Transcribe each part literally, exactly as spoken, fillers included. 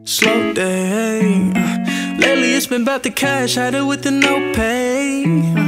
Slow day. Lately it's been about the cash, had it with the no pay.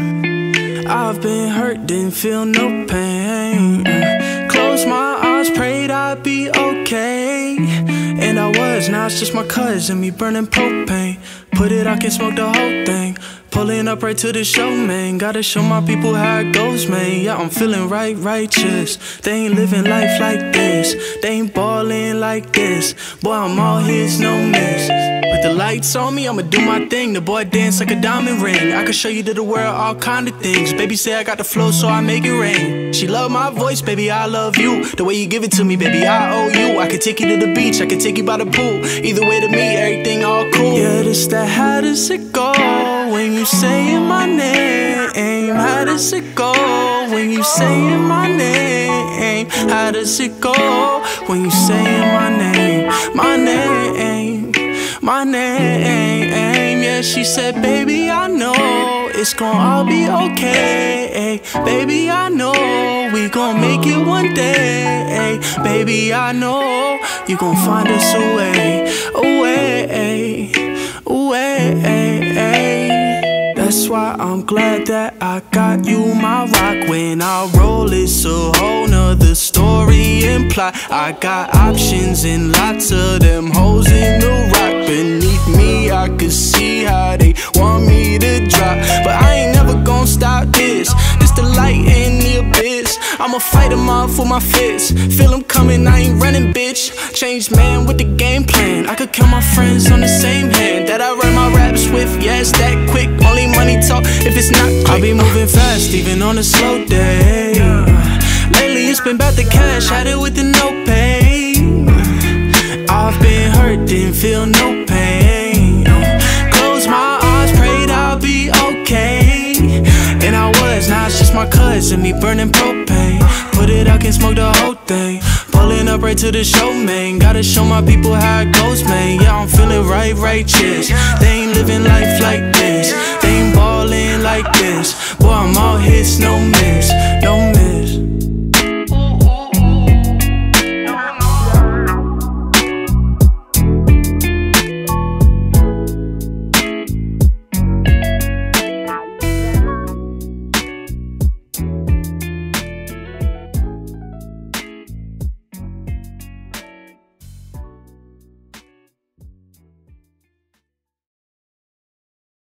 I've been hurt, didn't feel no pain. Closed my eyes, prayed I'd be okay. And I was, now it's just my cousin, me burning propane. Put it, I can smoke the whole thing. Pulling up right to the show, man. Gotta show my people how it goes, man. Yeah, I'm feeling right, righteous. They ain't living life like this. They ain't ballin' like this. Boy, I'm all his, no miss. With the lights on me, I'ma do my thing. The boy dance like a diamond ring. I can show you to the world all kind of things. Baby say I got the flow, so I make it rain. She love my voice, baby, I love you. The way you give it to me, baby, I owe you. I can take you to the beach, I can take you by the pool. Either way to me, everything all cool. Yeah, this that, how does it go when you saying my name? How does it go when you saying my name? How does it go when you saying my name? My name, my name. Yeah, she said, baby, I know it's gon' all be okay. Baby, I know we gon' make it one day. Baby, I know you gon' find us a way, a way, a way. That's why I'm glad that I got you, my rock. When I roll, it's a whole nother story implied. I got options and lots of them hoes in the rock. Beneath me, I could see how they want me to drop. But I ain't never gon' stop this. This the light in the abyss. I'ma fight them off with my fists. Feel them coming, I ain't running, bitch. Changed man with the game plan. I could count my friends on the same hand that I write my raps with. Yeah, it's that quick. Only money talk if it's not quick. I be moving fast, even on a slow day. Lately it's been about the cash, had it with the no pay. I've been hurt, didn't feel no pain. Closed my eyes, prayed I'll be okay. And I was, now it's just my cousin, me burning propane. Put it out, can smoke the whole thing. Pulling up right to the show, man. Gotta show my people how it goes, man. Yeah, I'm feeling right, righteous. They ain't living life like this. They ain't ballin' like this. Boy, I'm all hits, no miss.